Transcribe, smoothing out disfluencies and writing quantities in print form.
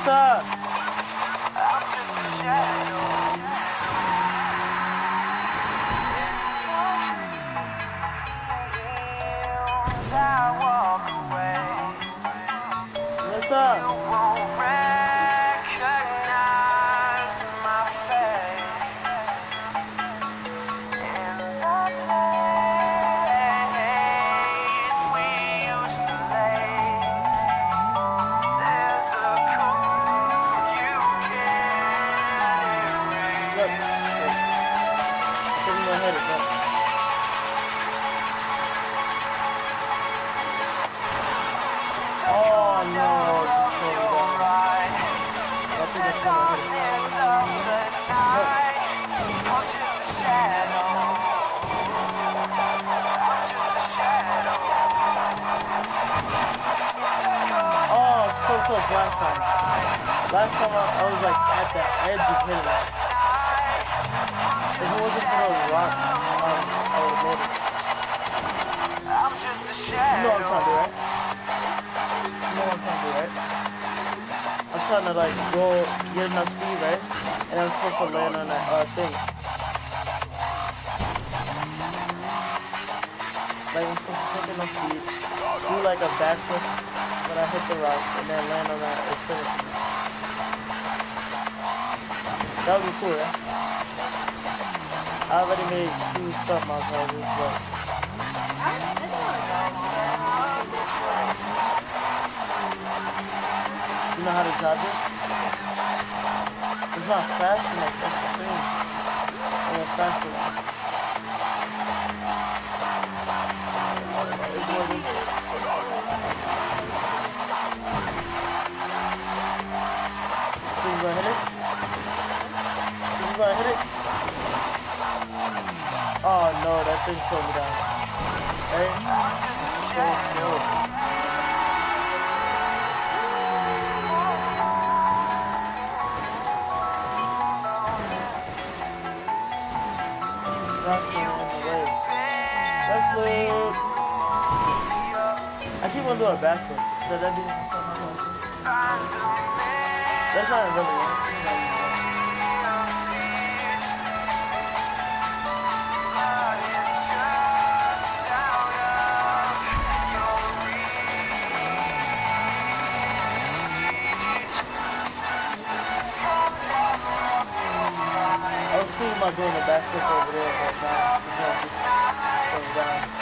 up? I'm just a shadow. As I walk away, What's up? you won't recognize my face in the place we used to lay. There's a code you can't Look. erase. Give me my head. Look. Oh no. Darkness of the night, I'm just a shadow. I'm just a shadow. Oh, so close last time. Last time I was like at the edge of hitting it. If it wasn't for those rocks, I would have made it. I'm just a You know what I'm trying to do, shadow. right? You know what I'm trying to do, right? I'm trying to like go get enough speed, right? And I'm supposed to land on that thing. Like I'm supposed to take enough speed, do like a backflip when I hit the rock, and then land on that thing. That would be cool, right? I already made 2 stuff montages, but you know how to dodge it? It's not fast enough, that's the thing. I want faster one. It's working. Think you gonna hit it? Think you gonna hit it? Oh no, that thing slowed me down. Hey? So slow. Backflip. I keep on doing a backflip. Should that be that's not really right. I was thinking about doing a backflip over there, but nah, it's going down.